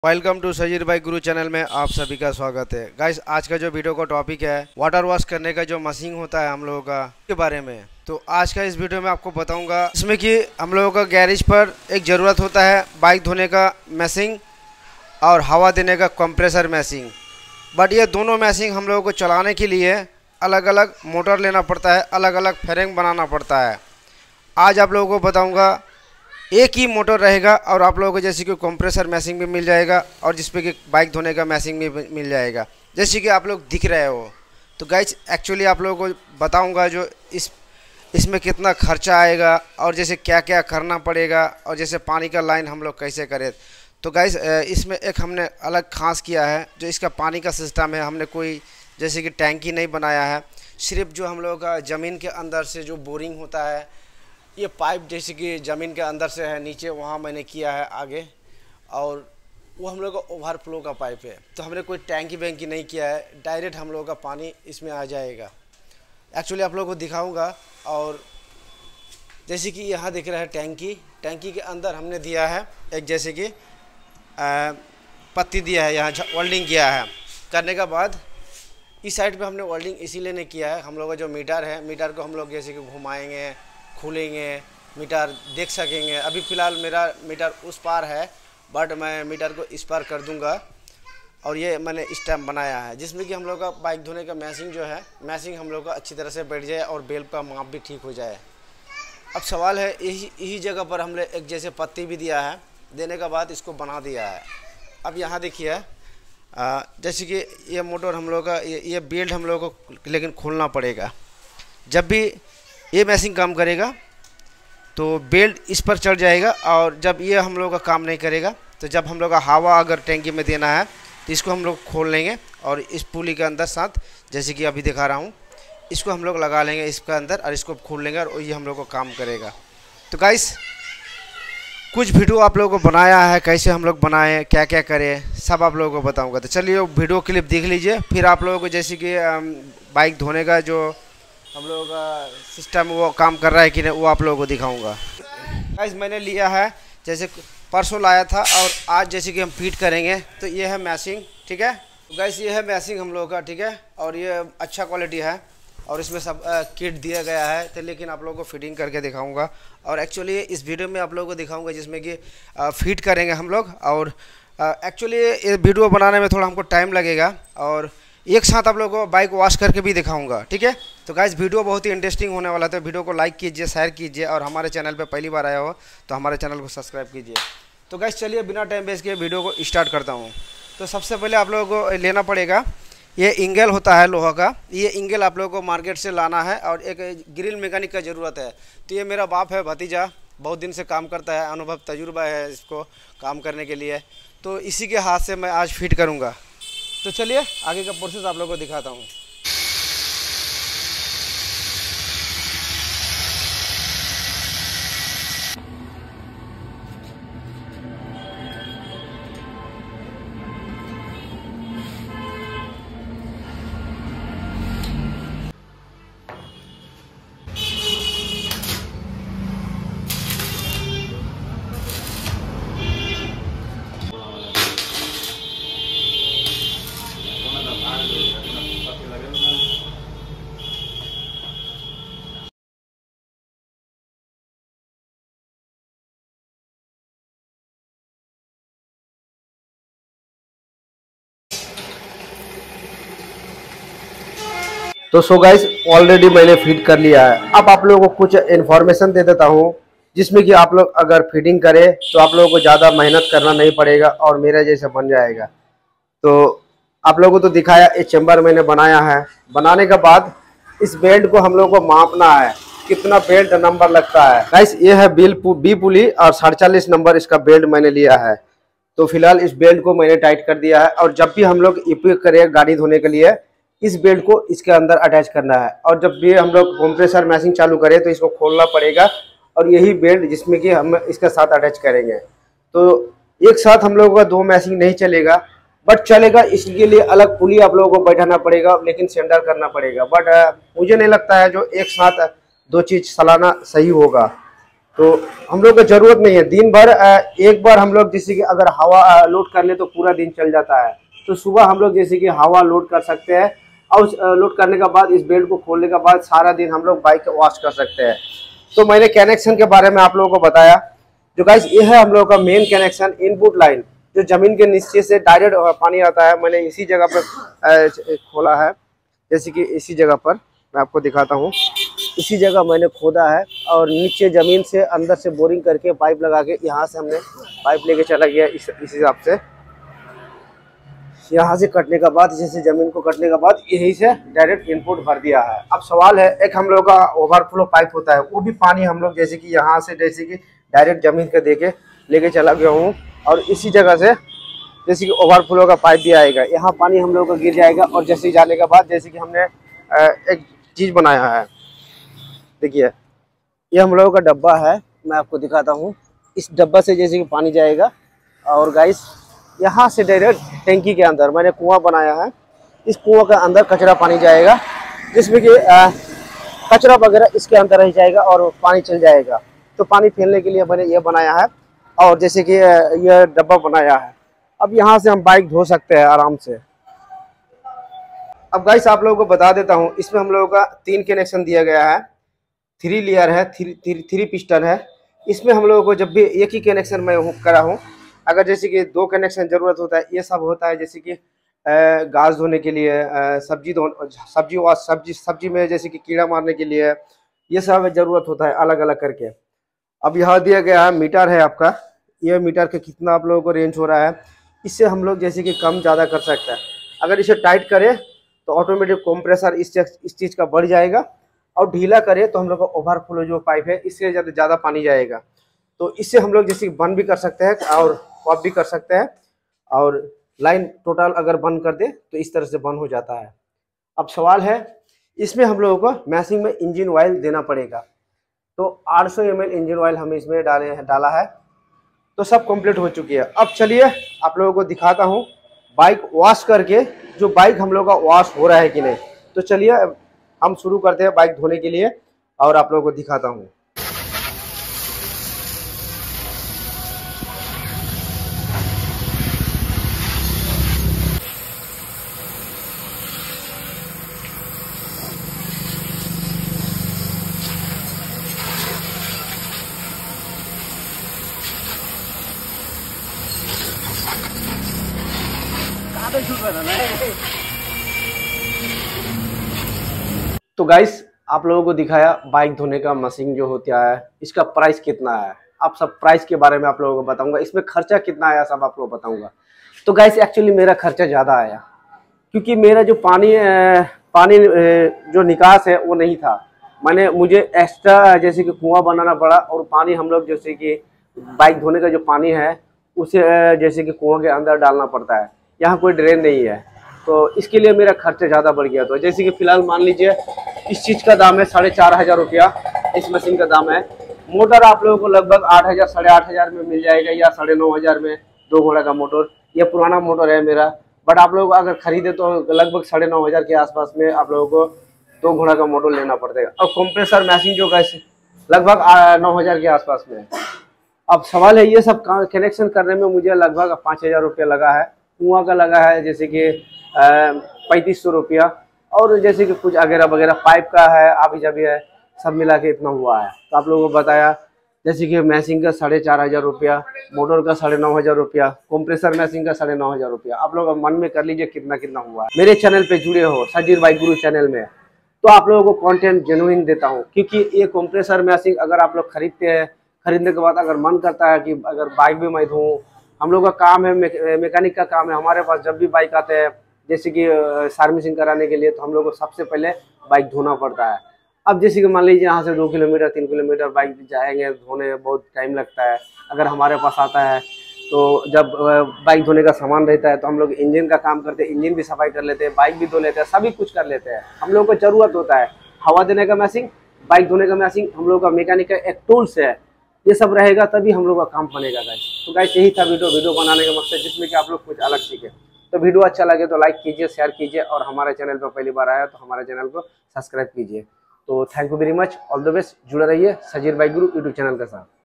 Welcome to Sajid भाई गुरु channel में आप सभी का स्वागत है। गाइस, आज का जो वीडियो का टॉपिक है वाटर वॉश करने का जो मशीन होता है हम लोगों का के बारे में। तो आज का इस वीडियो में आपको बताऊंगा इसमें कि हम लोगों का गैरेज पर एक ज़रूरत होता है बाइक धोने का मशीन और हवा देने का कंप्रेसर मशीन। बट ये दोनों मशीन हम लोगों को चलाने के लिए अलग अलग मोटर लेना पड़ता है, अलग अलग फेरिंग बनाना पड़ता है। आज आप लोगों को बताऊँगा एक ही मोटर रहेगा और आप लोगों को जैसे कि कंप्रेसर मशीन भी मिल जाएगा और जिसपे कि बाइक धोने का मशीन भी मिल जाएगा, जैसे कि आप लोग दिख रहे हो। तो गाइस, एक्चुअली आप लोगों को बताऊंगा जो इसमें कितना खर्चा आएगा और जैसे क्या क्या करना पड़ेगा और जैसे पानी का लाइन हम लोग कैसे करें। तो गाइस, इसमें एक हमने अलग खास किया है जो इसका पानी का सिस्टम है। हमने कोई जैसे कि टैंकी नहीं बनाया है, सिर्फ जो हम लोगों का ज़मीन के अंदर से जो बोरिंग होता है, ये पाइप जैसे कि ज़मीन के अंदर से है नीचे, वहाँ मैंने किया है आगे, और वो हम लोग का ओवरफ्लो का पाइप है। तो हमने कोई टैंकी वैंकी नहीं किया है, डायरेक्ट हम लोग का पानी इसमें आ जाएगा। एक्चुअली आप लोगों को दिखाऊंगा। और जैसे कि यहाँ दिख रहा है टैंकी के अंदर हमने दिया है एक जैसे कि पत्ती दिया है, यहाँ वेल्डिंग किया है। करने के बाद इस साइड पे हमने वेल्डिंग इसीलिए नहीं किया है, हम लोग का जो मीटर है, मीटर को हम लोग जैसे कि घुमाएंगे, खोलेंगे, मीटर देख सकेंगे। अभी फ़िलहाल मेरा मीटर उस पार है, बट मैं मीटर को इस पार कर दूंगा। और ये मैंने इस टाइम बनाया है जिसमें कि हम लोग का बाइक धोने का मैशिंग जो है, मैशिंग हम लोग का अच्छी तरह से बैठ जाए और बेल का माप भी ठीक हो जाए। अब सवाल है, यही जगह पर हमने एक जैसे पत्ती भी दिया है, देने के बाद इसको बना दिया है। अब यहाँ देखिए, जैसे कि ये मोटर हम लोग का ये बेल्ट हम लोग को लेकिन खोलना पड़ेगा। जब भी ये मैशिंग काम करेगा तो बेल्ट इस पर चढ़ जाएगा, और जब ये हम लोग का काम नहीं करेगा तो जब हम लोग का हवा अगर टैंकी में देना है तो इसको हम लोग खोल लेंगे और इस पुली के अंदर साथ जैसे कि अभी दिखा रहा हूँ, इसको हम लोग लगा लेंगे इसके अंदर और इसको खोल लेंगे और ये हम लोग को काम करेगा। तो गाइस, कुछ वीडियो आप लोगों को बनाया है, कैसे हम लोग बनाएं, क्या क्या करें, सब आप लोगों को बताऊँगा। तो चलिए वीडियो क्लिप देख लीजिए, फिर आप लोगों को जैसे कि बाइक धोने का जो हम लोगों का सिस्टम वो काम कर रहा है कि नहीं, वो आप लोगों को दिखाऊंगा। गाइस, मैंने लिया है जैसे परसों लाया था और आज जैसे कि हम फिट करेंगे। तो ये है मैशिंग, ठीक है गाइस, ये है मैशिंग हम लोगों का, ठीक है। और ये अच्छा क्वालिटी है और इसमें सब किट दिया गया है। तो लेकिन आप लोगों को फिटिंग करके दिखाऊंगा और एक्चुअली इस वीडियो में आप लोगों को दिखाऊंगा जिसमें कि फिट करेंगे हम लोग। और एक्चुअली ये वीडियो बनाने में थोड़ा हमको टाइम लगेगा और एक साथ आप लोगों को बाइक वॉश करके भी दिखाऊंगा, ठीक है। तो गाइस, वीडियो बहुत ही इंटरेस्टिंग होने वाला था। वीडियो को लाइक कीजिए, शेयर कीजिए, और हमारे चैनल पे पहली बार आया हो तो हमारे चैनल को सब्सक्राइब कीजिए। तो गाइस, चलिए बिना टाइम वेस्ट किए वीडियो को स्टार्ट करता हूँ। तो सबसे पहले आप लोगों को लेना पड़ेगा, ये इंगल होता है लोहा का। ये इंगल आप लोगों को मार्केट से लाना है और एक ग्रिल मैकेनिक का ज़रूरत है। तो ये मेरा बाप है, भतीजा, बहुत दिन से काम करता है, अनुभव तजुर्बा है इसको काम करने के लिए। तो इसी के हाथ से मैं आज फिट करूँगा। तो चलिए आगे का प्रोसेस आप लोगों को दिखाता हूँ। तो सो गाइस, ऑलरेडी मैंने फिट कर लिया है। अब आप लोगों को कुछ इन्फॉर्मेशन दे देता हूँ जिसमें कि आप लोग अगर फिटिंग करें तो आप लोगों को ज़्यादा मेहनत करना नहीं पड़ेगा और मेरे जैसे बन जाएगा। तो आप लोगों को तो दिखाया, ये चैम्बर मैंने बनाया है। बनाने के बाद इस बेल्ट को हम लोगों को मापना है कितना बेल्ट नंबर लगता है। गाइस, ये है बी पुली और 47 नंबर इसका बेल्ट मैंने लिया है। तो फिलहाल इस बेल्ट को मैंने टाइट कर दिया है और जब भी हम लोग उपयोग करें गाड़ी धोने के लिए, इस बेल्ट को इसके अंदर अटैच करना है। और जब भी हम लोग कंप्रेसर मैशिंग चालू करें तो इसको खोलना पड़ेगा और यही बेल्ट जिसमें कि हम इसके साथ अटैच करेंगे। तो एक साथ हम लोगों का दो मैशिंग नहीं चलेगा, बट चलेगा। इसके लिए अलग पुली आप लोगों को बैठाना पड़ेगा, लेकिन सेंटर करना पड़ेगा। बट मुझे नहीं लगता है जो एक साथ दो चीज़ चलाना सही होगा। तो हम लोग को ज़रूरत नहीं है दिन भर। एक बार हम लोग जैसे कि अगर हवा लोड कर ले तो पूरा दिन चल जाता है। तो सुबह हम लोग जैसे कि हवा लोड कर सकते हैं और लोड करने के बाद इस बेल्ट को खोलने के बाद सारा दिन हम लोग बाइक वॉश कर सकते हैं। तो मैंने कनेक्शन के बारे में आप लोगों को बताया। जो गाइस ये है हम लोगों का मेन कनेक्शन, इनपुट लाइन जो ज़मीन के नीचे से डायरेक्ट पानी आता है। मैंने इसी जगह पर खोला है, जैसे कि इसी जगह पर मैं आपको दिखाता हूँ। इसी जगह मैंने खोदा है और नीचे ज़मीन से अंदर से बोरिंग करके पाइप लगा के यहाँ से हमने पाइप लेके चला गया। इस हिसाब से यहाँ से कटने का बाद, जैसे ज़मीन को कटने का बाद यही से डायरेक्ट इनपुट भर दिया है। अब सवाल है, एक हम लोग का ओवरफ्लो पाइप होता है, वो भी पानी हम लोग जैसे कि यहाँ से जैसे कि डायरेक्ट ज़मीन के दे के लेके चला गया हूँ। और इसी जगह से जैसे कि ओवरफ्लो का पाइप भी आएगा, यहाँ पानी हम लोग का गिर जाएगा। और जैसे ही जाने के बाद जैसे कि हमने एक चीज़ बनाया है, देखिए ये हम लोगों का डब्बा है, मैं आपको दिखाता हूँ। इस डब्बा से जैसे कि पानी जाएगा और गाइस यहाँ से डायरेक्ट टैंकी के अंदर मैंने कुआं बनाया है। इस कुआं के अंदर कचरा पानी जाएगा, जिसमें कि कचरा वगैरह इसके अंदर रह जाएगा और पानी चल जाएगा। तो पानी फैलने के लिए मैंने ये बनाया है और जैसे कि ये डब्बा बनाया है। अब यहाँ से हम बाइक धो सकते हैं आराम से। अब गाइस आप लोगों को बता देता हूँ, इसमें हम लोगों का 3 कनेक्शन दिया गया है, 3 लेयर है, 3 पिस्टन है। इसमें हम लोगों को जब भी एक ही कनेक्शन मैं करा हूँ। अगर जैसे कि 2 कनेक्शन ज़रूरत होता है, ये सब होता है जैसे कि घास धोने के लिए, सब्जी में जैसे कि कीड़ा मारने के लिए, ये सब ज़रूरत होता है अलग अलग करके। अब यहाँ दिया गया है मीटर है आपका, ये मीटर का कितना आप लोगों को रेंज हो रहा है, इससे हम लोग जैसे कि कम ज़्यादा कर सकते हैं। अगर इसे टाइट करें तो ऑटोमेटिक कंप्रेसर इस चीज़ का बढ़ जाएगा, और ढीला करें तो हम लोग का ओवरफ्लो जो पाइप है इससे ज़्यादा पानी जाएगा। तो इससे हम लोग जैसे बंद भी कर सकते हैं और ऑफ भी कर सकते हैं। और लाइन टोटल अगर बंद कर दे तो इस तरह से बंद हो जाता है। अब सवाल है, इसमें हम लोगों को मैसिंग में इंजन ऑयल देना पड़ेगा। तो 800 ml इंजन ऑयल हमें इसमें डाला है। तो सब कंप्लीट हो चुकी है। अब चलिए आप लोगों को दिखाता हूँ बाइक वॉश करके, जो बाइक हम लोग का वॉश हो रहा है कि नहीं। तो चलिए हम शुरू करते हैं बाइक धोने के लिए और आप लोगों को दिखाता हूँ। तो गाइस आप लोगों को दिखाया बाइक धोने का मशीन जो होता है, इसका प्राइस कितना है। आप सब प्राइस के बारे में आप लोगों को बताऊंगा, इसमें खर्चा कितना आया सब आप लोगों को बताऊंगा। तो गाइस एक्चुअली मेरा खर्चा ज़्यादा आया, क्योंकि मेरा जो पानी जो निकास है वो नहीं था। मुझे एक्स्ट्रा जैसे कि कुआं बनाना पड़ा, और पानी हम लोग जैसे कि बाइक धोने का जो पानी है उसे जैसे कि कुआं के अंदर डालना पड़ता है। यहाँ कोई ड्रेन नहीं है, तो इसके लिए मेरा खर्चा ज़्यादा बढ़ गया। तो जैसे कि फ़िलहाल मान लीजिए इस चीज़ का दाम है 4,500 रुपया, इस मशीन का दाम है। मोटर आप लोगों को लगभग 8,000 8,500 में मिल जाएगा, या 9,500 में 2 घोड़ा का मोटर। ये पुराना मोटर है मेरा, बट आप लोग अगर खरीदे तो लगभग 9,500 के आसपास में आप लोगों को 2 घोड़ा का मोटर लेना पड़ेगा। और कंप्रेसर मशीन जो गैस लगभग 9,000 के आसपास में है। अब सवाल है, ये सब कनेक्शन करने में मुझे लगभग 5,000 रुपया लगा है। कुआं का लगा है जैसे कि 3,500 रुपया, और जैसे कि कुछ वगैरह वगैरह पाइप का है, आभी जाभी है, सब मिला के इतना हुआ है। तो आप लोगों को बताया जैसे कि मैसिंग का 4,500 रुपया, मोटर का 9,500 रुपया, कंप्रेसर मैसिंग का 9,500 रुपया। आप लोग मन में कर लीजिए कितना कितना हुआ है। मेरे चैनल पे जुड़े हो सजीर बाइक गुरु चैनल में, तो आप लोगों को कंटेंट जेन्युइन देता हूँ। क्योंकि ये कंप्रेसर मैसिंग अगर आप लोग खरीदते हैं, खरीदने के बाद अगर मन करता है कि अगर बाइक भी मैं धोऊँ, हम लोग का काम है, मैकेनिक का काम है। हमारे पास जब भी बाइक आते हैं जैसे कि सर्विसिंग कराने के लिए, तो हम लोग को सबसे पहले बाइक धोना पड़ता है। अब जैसे कि मान लीजिए यहाँ से 2 किलोमीटर 3 किलोमीटर बाइक जाएंगे धोने, बहुत टाइम लगता है। अगर हमारे पास आता है तो जब बाइक धोने का सामान रहता है तो हम लोग इंजन का काम करते हैं, इंजन भी सफाई कर लेते हैं, बाइक भी धो लेते हैं, सभी कुछ कर लेते हैं। हम लोग को जरूरत होता है हवा देने का मैसिंग, बाइक धोने का मैसिंग, हम लोग का मैकेनिक का एक टूल्स है। ये सब रहेगा तभी हम लोग का काम बनेगा गाइस। तो गाइस यही था वीडियो बनाने का मकसद, जिसमें कि आप लोग कुछ अलग सीखे। तो वीडियो अच्छा लगे तो लाइक कीजिए, शेयर कीजिए, और हमारे चैनल पर पहली बार आया तो हमारे चैनल को सब्सक्राइब कीजिए। तो thank you very much, all the best, जुड़े रहिए Sajeer bike Guru YouTube channel के साथ।